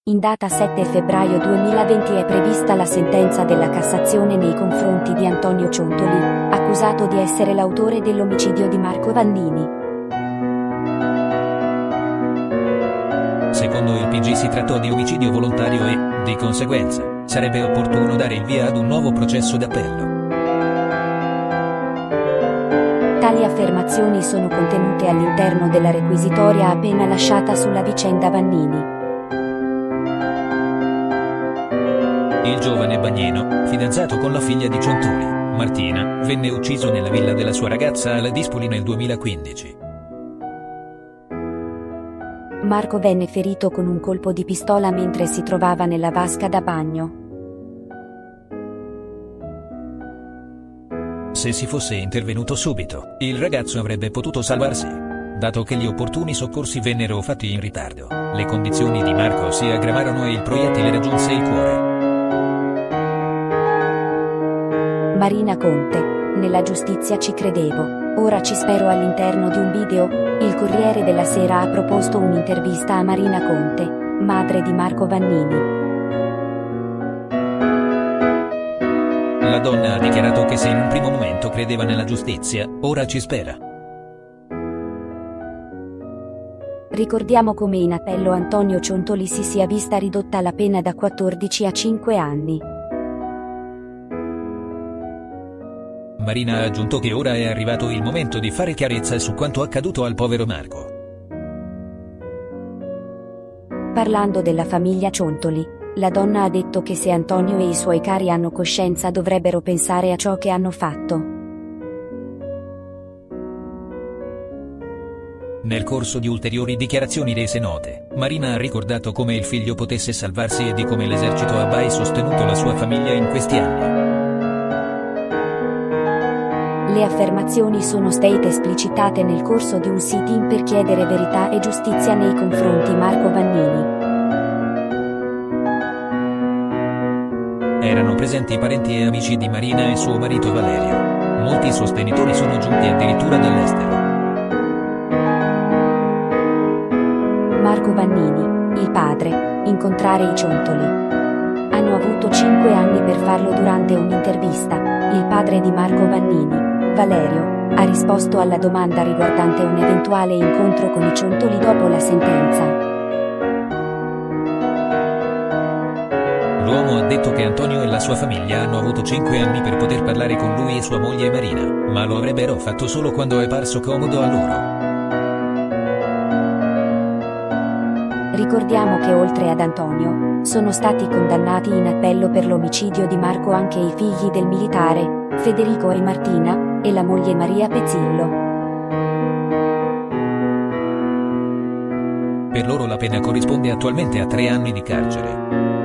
In data 7 febbraio 2020 è prevista la sentenza della Cassazione nei confronti di Antonio Ciontoli, accusato di essere l'autore dell'omicidio di Marco Vannini. Secondo il PG si trattò di omicidio volontario e, di conseguenza, sarebbe opportuno dare il via ad un nuovo processo d'appello. Tali affermazioni sono contenute all'interno della requisitoria appena lasciata sulla vicenda Vannini. Il giovane bagnino, fidanzato con la figlia di Ciontoli, Martina, venne ucciso nella villa della sua ragazza a Ladispoli nel 2015. Marco venne ferito con un colpo di pistola mentre si trovava nella vasca da bagno. Se si fosse intervenuto subito, il ragazzo avrebbe potuto salvarsi. Dato che gli opportuni soccorsi vennero fatti in ritardo, le condizioni di Marco si aggravarono e il proiettile raggiunse il cuore. Marina Conte, nella giustizia ci credevo, ora ci spero. All'interno di un video, il Corriere della Sera ha proposto un'intervista a Marina Conte, madre di Marco Vannini. La donna ha dichiarato che se in un primo momento credeva nella giustizia, ora ci spera. Ricordiamo come in appello Antonio Ciontoli si sia vista ridotta la pena da 14 a 5 anni. Marina ha aggiunto che ora è arrivato il momento di fare chiarezza su quanto accaduto al povero Marco. Parlando della famiglia Ciontoli, la donna ha detto che se Antonio e i suoi cari hanno coscienza dovrebbero pensare a ciò che hanno fatto. Nel corso di ulteriori dichiarazioni rese note, Marina ha ricordato come il figlio potesse salvarsi e di come l'esercito abbia sostenuto la sua famiglia in questi anni. Le affermazioni sono state esplicitate nel corso di un sit-in per chiedere verità e giustizia nei confronti Marco Vannini. Erano presenti parenti e amici di Marina e suo marito Valerio. Molti sostenitori sono giunti addirittura dall'estero. Marco Vannini, il padre, incontrare i Ciontoli. Hanno avuto 5 anni per farlo. Durante un'intervista, il padre di Marco Vannini, Valerio, ha risposto alla domanda riguardante un eventuale incontro con i Ciontoli dopo la sentenza. L'uomo ha detto che Antonio e la sua famiglia hanno avuto 5 anni per poter parlare con lui e sua moglie Marina, ma lo avrebbero fatto solo quando è parso comodo a loro. Ricordiamo che oltre ad Antonio, sono stati condannati in appello per l'omicidio di Marco anche i figli del militare, Federico e Martina, e la moglie Maria Pezzillo. Per loro la pena corrisponde attualmente a 3 anni di carcere.